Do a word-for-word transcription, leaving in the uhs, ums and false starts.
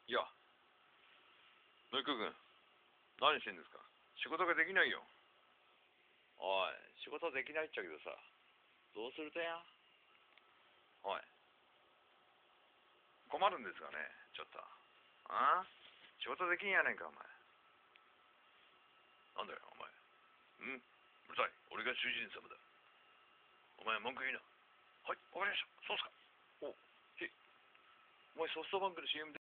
いや、のりく君、何してんですか？仕事ができないよ。おい、仕事できないっちゃけどさ、どうするとや？おい、困るんですがね、ちょっと。ああ仕事できんやねんか、お前。なんだよ、お前。うんうるさい。俺が主人様だ。お前、文句言いな。はい、わかりました。そうっすか。お、へ、お前ソフトバンクの シーエム で